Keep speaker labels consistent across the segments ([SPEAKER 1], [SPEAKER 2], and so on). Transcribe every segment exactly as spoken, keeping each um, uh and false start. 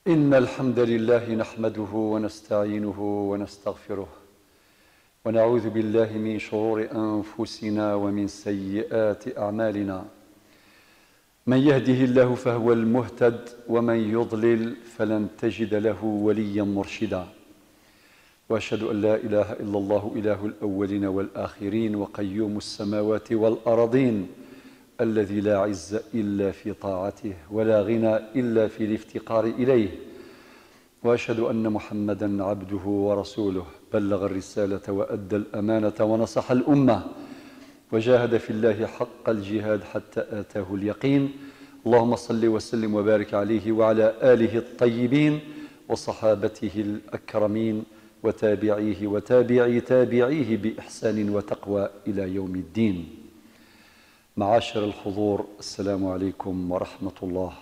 [SPEAKER 1] إن الحمد لله نحمده ونستعينه ونستغفره ونعوذ بالله من شرور أنفسنا ومن سيئات أعمالنا. من يهده الله فهو المهتد ومن يضلل فلن تجد له وليا مرشدا. وأشهد أن لا إله إلا الله إله الأولين والآخرين وقيوم السماوات والأرضين الذي لا عز إلا في طاعته ولا غنى إلا في الافتقار إليه. وأشهد أن محمدا عبده ورسوله بلغ الرسالة وأدى الأمانة ونصح الأمة وجاهد في الله حق الجهاد حتى آتاه اليقين. اللهم صل وسلم وبارك عليه وعلى آله الطيبين وصحابته الأكرمين وتابعيه وتابعي تابعيه بإحسان وتقوى إلى يوم الدين. معاشر الحضور، السلام عليكم ورحمة الله.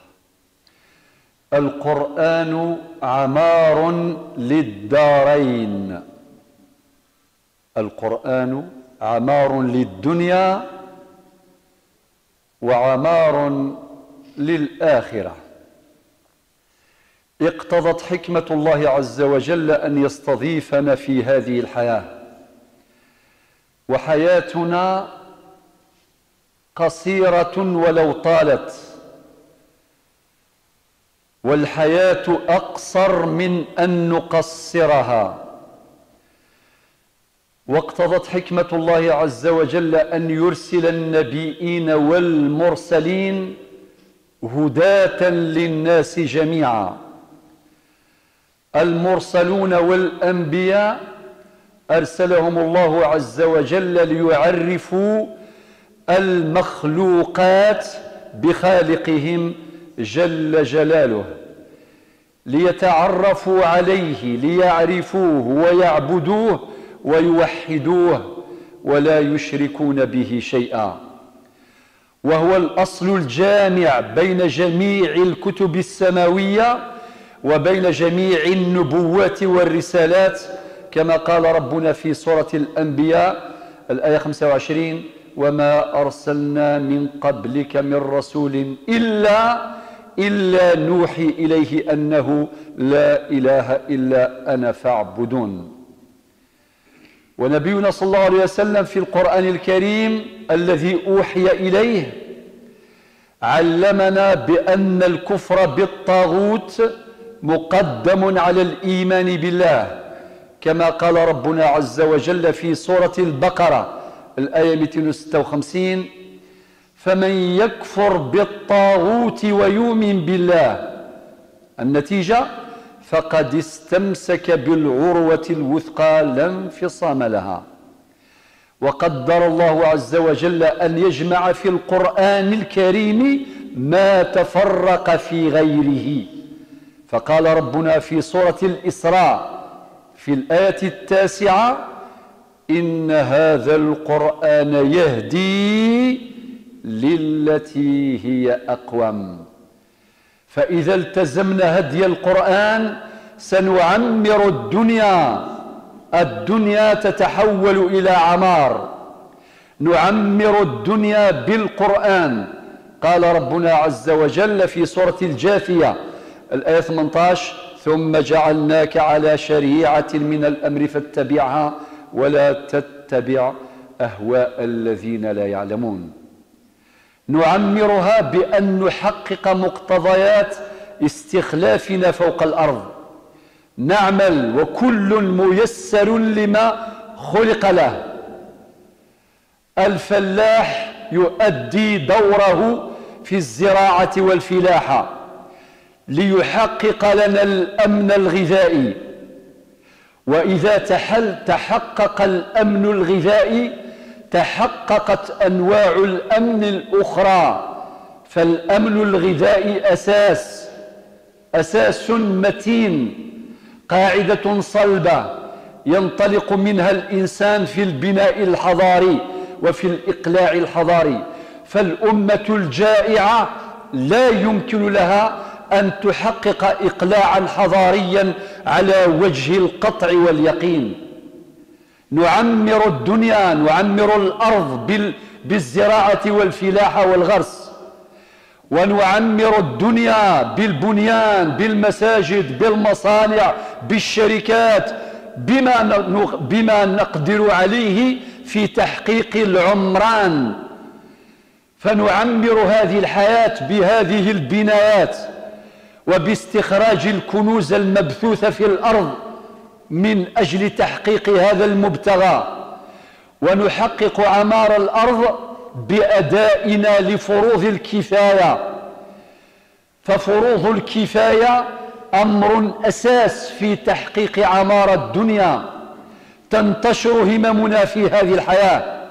[SPEAKER 1] القرآن عمار للدارين. القرآن عمار للدنيا وعمار للآخرة. اقتضت حكمة الله عز وجل أن يستضيفنا في هذه الحياة، وحياتنا قصيرة ولو طالت، والحياة أقصر من أن نقصرها. واقتضت حكمة الله عز وجل أن يرسل النبيين والمرسلين هداة للناس جميعا. المرسلون والأنبياء أرسلهم الله عز وجل ليعرفوا المخلوقات بخالقهم جل جلاله، ليتعرفوا عليه، ليعرفوه ويعبدوه ويوحدوه ولا يشركون به شيئا. وهو الأصل الجامع بين جميع الكتب السماوية وبين جميع النبوات والرسالات، كما قال ربنا في سورة الأنبياء الآية خمسة وعشرين: وما أرسلنا من قبلك من رسول إلا إلا نوحي إليه أنه لا إله إلا أنا فاعبدون. ونبينا صلى الله عليه وسلم في القرآن الكريم الذي أوحي إليه علمنا بأن الكفر بالطاغوت مقدم على الإيمان بالله، كما قال ربنا عز وجل في سورة البقرة الآية مئتين وستة وخمسين: فمن يكفر بالطاغوت ويؤمن بالله، النتيجة فقد استمسك بالعروة الوثقى لا انفصام لها. وقدر الله عز وجل أن يجمع في القرآن الكريم ما تفرق في غيره، فقال ربنا في سورة الإسراء في الآية التاسعة: إن هذا القرآن يهدي للتي هي أقوم. فإذا التزمنا هدي القرآن سنعمر الدنيا. الدنيا تتحول إلى عمار، نعمر الدنيا بالقرآن. قال ربنا عز وجل في سورة الجاثية الآية ثمانية عشر: ثم جعلناك على شريعة من الأمر فاتبعها ولا تتبع أهواء الذين لا يعلمون. نعمرها بأن نحقق مقتضيات استخلافنا فوق الأرض، نعمل وكل ميسر لما خلق له. الفلاح يؤدي دوره في الزراعة والفلاحة ليحقق لنا الأمن الغذائي، وإذا تحل تحقق الأمن الغذائي تحققت أنواع الأمن الأخرى. فالأمن الغذائي أساس أساس متين، قاعدة صلبة ينطلق منها الإنسان في البناء الحضاري وفي الإقلاع الحضاري. فالأمة الجائعة لا يمكن لها أن تحقق إقلاعا حضاريا على وجه القطع واليقين. نعمر الدنيا، نعمر الأرض بالزراعة والفلاحة والغرس، ونعمر الدنيا بالبنيان، بالمساجد، بالمصانع، بالشركات، بما بما نقدر عليه في تحقيق العمران، فنعمر هذه الحياة بهذه البنايات وباستخراج الكنوز المبثوثة في الأرض من أجل تحقيق هذا المبتغى، ونحقق عمار الأرض بأدائنا لفروض الكفاية. ففروض الكفاية أمر أساس في تحقيق عمار الدنيا. تنتشر هممنا في هذه الحياة،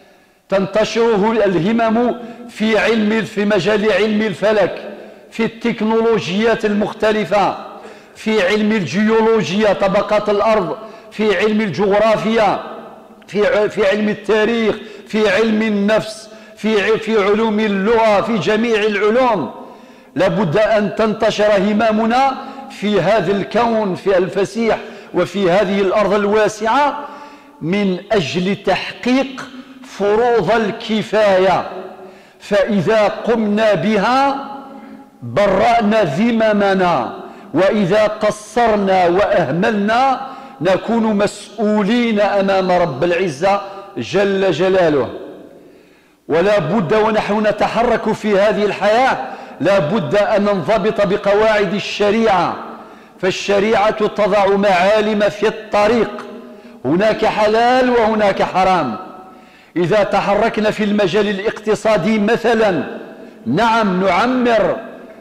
[SPEAKER 1] تنتشر الهمم في علم في مجال علم الفلك، في التكنولوجيات المختلفة، في علم الجيولوجيا طبقات الأرض، في علم الجغرافيا، في في علم التاريخ، في علم النفس، في في علوم اللغة، في جميع العلوم. لابد أن تنتشر هممنا في هذا الكون في الفسيح وفي هذه الأرض الواسعة من أجل تحقيق فروض الكفاية. فإذا قمنا بها برأنا ذممنا، وإذا قصرنا وأهملنا نكون مسؤولين أمام رب العزة جل جلاله. ولا بد ونحن نتحرك في هذه الحياة لا بد أن ننضبط بقواعد الشريعة، فالشريعة تضع معالم في الطريق، هناك حلال وهناك حرام. إذا تحركنا في المجال الاقتصادي مثلا، نعم نعمر،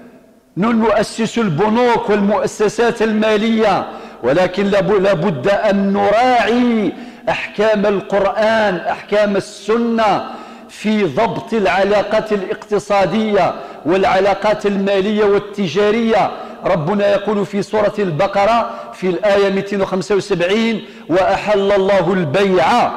[SPEAKER 1] نؤسس البنوك والمؤسسات المالية، ولكن لابد أن نراعي أحكام القرآن، أحكام السنة في ضبط العلاقات الاقتصادية والعلاقات المالية والتجارية. ربنا يقول في سورة البقرة في الآية مئتين وخمسة وسبعين: وأحل الله البيع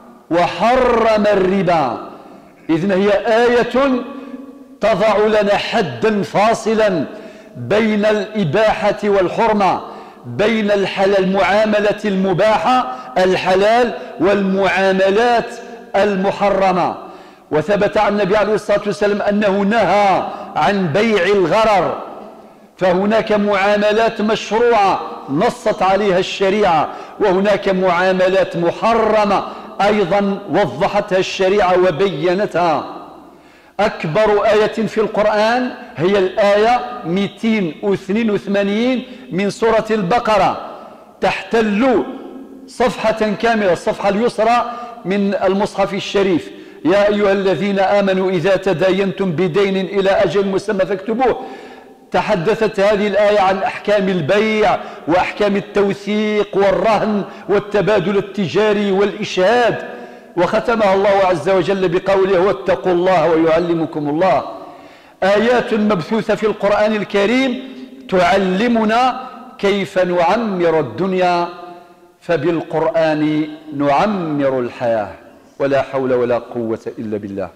[SPEAKER 1] وحرم الربا. إذن هي آية تضع لنا حدا فاصلا بين الإباحة والحرمة، بين المعاملة المباحة الحلال والمعاملات المحرمة. وثبت عن النبي عليه الصلاة والسلام أنه نهى عن بيع الغرر، فهناك معاملات مشروعة نصت عليها الشريعة، وهناك معاملات محرمة أيضا وضحتها الشريعة وبينتها. أكبر آية في القرآن هي الآية مئتين واثنين وثمانين من سورة البقرة، تحتل صفحة كاملة، الصفحة اليسرى من المصحف الشريف: يا أيها الذين آمنوا إذا تداينتم بدين إلى أجل مسمى فاكتبوه. تحدثت هذه الآية عن أحكام البيع وأحكام التوثيق والرهن والتبادل التجاري والإشهاد، وختمها الله عز وجل بقوله: واتقوا الله ويعلمكم الله. آيات مبثوثة في القرآن الكريم تعلمنا كيف نعمر الدنيا، فبالقرآن نعمر الحياة، ولا حول ولا قوة إلا بالله.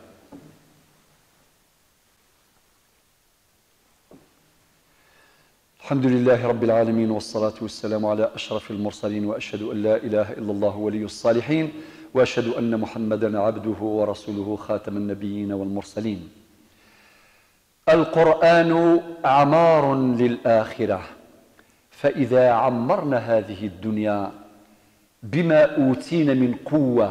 [SPEAKER 1] الحمد لله رب العالمين، والصلاة والسلام على أشرف المرسلين، وأشهد أن لا إله إلا الله ولي الصالحين، وأشهد أن محمدا عبده ورسوله خاتم النبيين والمرسلين. القرآن عمار للآخرة، فإذا عمرنا هذه الدنيا بما أوتينا من قوة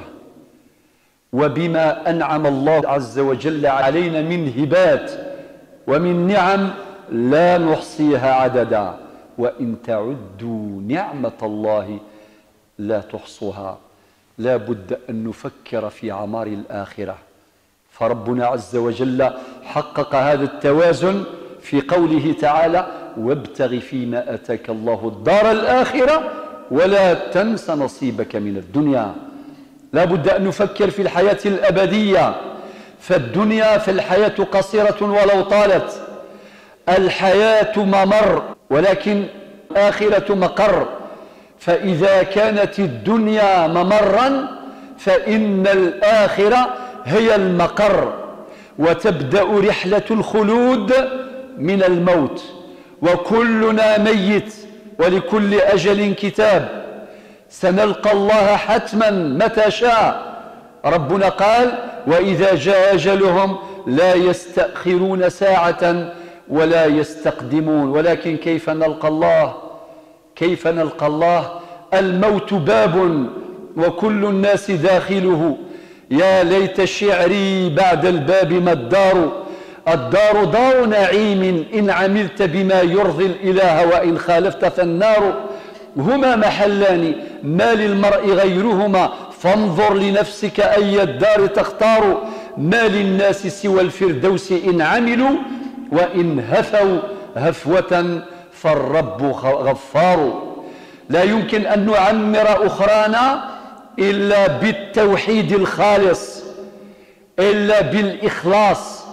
[SPEAKER 1] وبما أنعم الله عز وجل علينا من هبات ومن نعم لا نحصيها عددا، وإن تعدوا نعمة الله لا تحصوها. لا بد أن نفكر في عمار الآخرة، فربنا عز وجل حقق هذا التوازن في قوله تعالى: وابتغ فيما أتاك الله الدار الآخرة ولا تنس نصيبك من الدنيا. لا بد أن نفكر في الحياة الأبدية، فالدنيا في الحياة قصيرة ولو طالت. الحياة ممر، ولكن الآخرة مقر. فإذا كانت الدنيا ممرا فإن الآخرة هي المقر، وتبدأ رحلة الخلود من الموت، وكلنا ميت ولكل أجل كتاب. سنلقى الله حتما متى شاء. ربنا قال: وإذا جاء أجلهم لا يستأخرون ساعة ولا يستقدمون. ولكن كيف نلقى الله؟ كيف نلقى الله؟ الموت باب وكل الناس داخله. يا ليت شعري بعد الباب ما الدار، الدار دار نعيم إن عملت بما يرضي الإله وإن خالفت فالنار. هما محلان ما للمرء غيرهما، فانظر لنفسك أي الدار تختار. ما للناس سوى الفردوس إن عملوا وإن هفوا هفوة فالرب غفار. لا يمكن أن نعمر أخرانا إلا بالتوحيد الخالص، إلا بالإخلاص،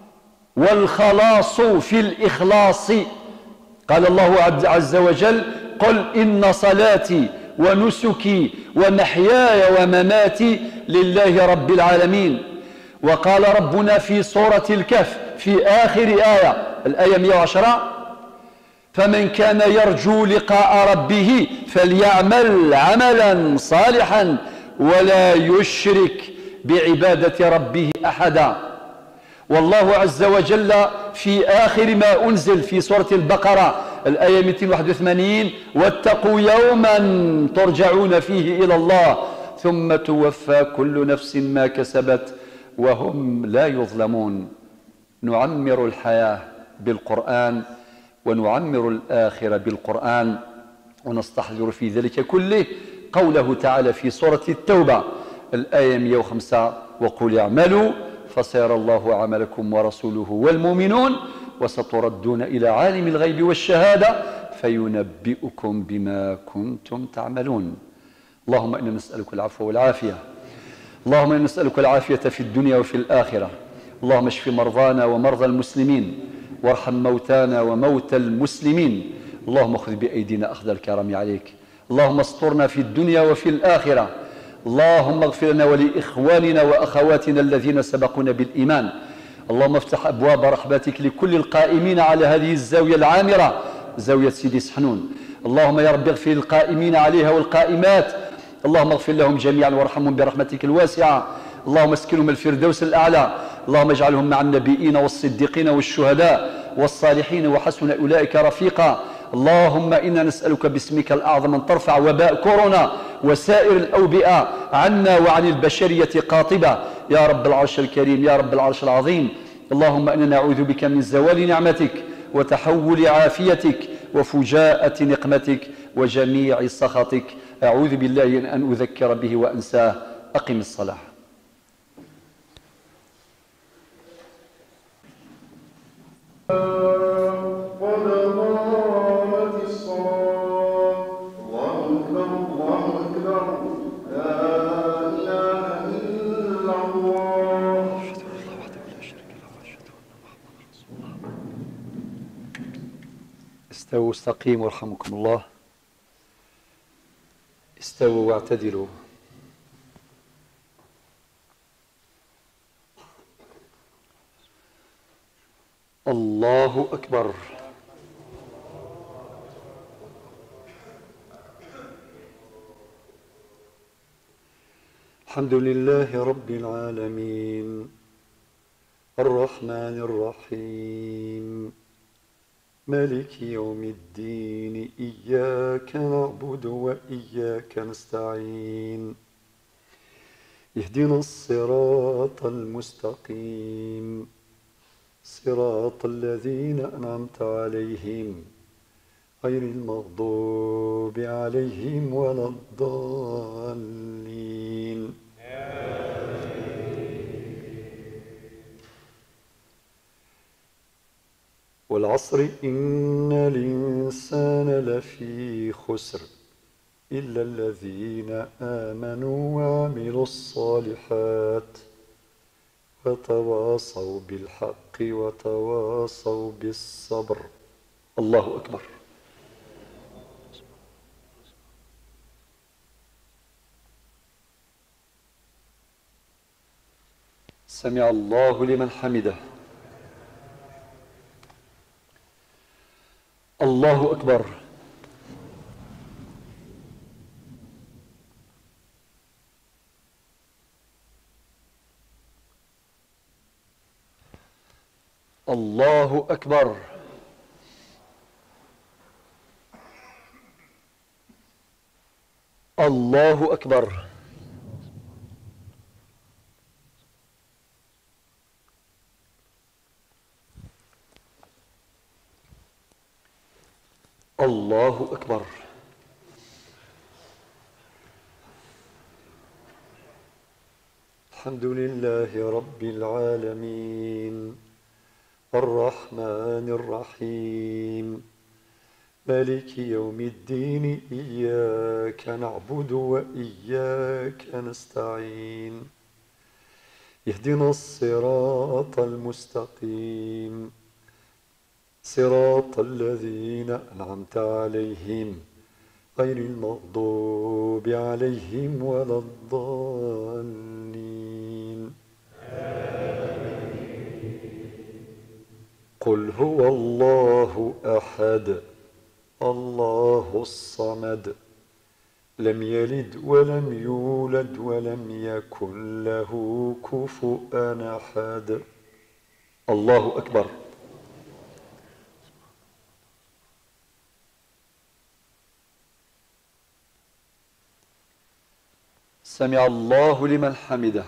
[SPEAKER 1] والخلاص في الإخلاص. قال الله عز وجل: قل إن صلاتي ونسكي ومحياي ومماتي لله رب العالمين. وقال ربنا في سورة الكهف في آخر آية، الآية مئة وعشرة: فمن كان يرجو لقاء ربه فليعمل عملا صالحا ولا يشرك بعبادة ربه أحدا. والله عز وجل في آخر ما أنزل في سورة البقرة الآية مئتين وواحد وثمانين: واتقوا يوما ترجعون فيه إلى الله ثم توفى كل نفس ما كسبت وهم لا يظلمون. نعمر الحياة بالقرآن ونعمر الآخرة بالقرآن، ونستحضر في ذلك كله قوله تعالى في سورة التوبة الآية مئة وخمسة: وقل اعملوا فسيرى الله عملكم ورسوله والمؤمنون وستردون إلى عالم الغيب والشهادة فينبئكم بما كنتم تعملون. اللهم إنا نسألك العفو والعافية، اللهم إنا نسألك العافية في الدنيا وفي الآخرة. اللهم اشف مرضانا ومرضى المسلمين، وارحم موتانا وموتى المسلمين. اللهم خذ بأيدينا أخذ الكرم عليك. اللهم استرنا في الدنيا وفي الآخرة. اللهم اغفر لنا ولإخواننا وأخواتنا الذين سبقونا بالإيمان. اللهم افتح أبواب رحمتك لكل القائمين على هذه الزاوية العامرة، زاوية سيدي سحنون. اللهم يا رب اغفر القائمين عليها والقائمات، اللهم اغفر لهم جميعا وارحمهم برحمتك الواسعة. اللهم اسكنهم الفردوس الأعلى. اللهم اجعلهم مع النبيين والصديقين والشهداء والصالحين وحسن أولئك رفيقا. اللهم إنا نسألك باسمك الأعظم أن ترفع وباء كورونا وسائر الأوبئة عنا وعن البشرية قاطبة يا رب العرش الكريم، يا رب العرش العظيم. اللهم إنا نعوذ بك من زوال نعمتك وتحول عافيتك وفجاءة نقمتك وجميع سخطك. أعوذ بالله أن أذكر به وأنساه. أقم الصلاة. استووا استقيموا يرحمكم الله. استووا واعتدلوا. الله أكبر. الحمد لله رب العالمين الرحمن الرحيم مالك يوم الدين إياك نعبد وإياك نستعين اهدنا الصراط المستقيم صراط الذين أنعمت عليهم غير المغضوب عليهم ولا الضالين. والعصر إن الإنسان لفي خسر إلا الذين آمنوا وعملوا الصالحات وتواصوا بالحق وتواصوا بالصبر. الله أكبر. سمع الله لمن حمده. الله أكبر. الله أكبر. الله أكبر. الله أكبر. الحمد لله رب العالمين الرحمن الرحيم مالك يوم الدين إياك نعبد وإياك نستعين اهدنا الصراط المستقيم صراط الذين أنعمت عليهم غير المغضوب عليهم ولا الضالين. قل هو الله أحد الله الصمد لم يلد ولم يولد ولم يكن له كفؤا أحد. الله أكبر. سمع الله لمن حمده.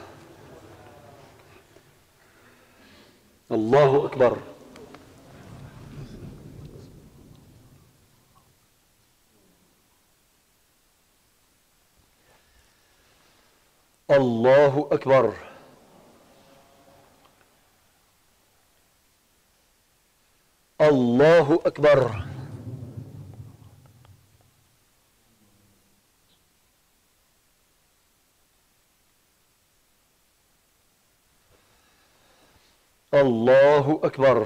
[SPEAKER 1] الله أكبر. الله أكبر. الله أكبر. الله أكبر.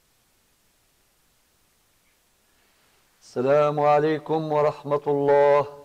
[SPEAKER 1] السلام عليكم ورحمة الله.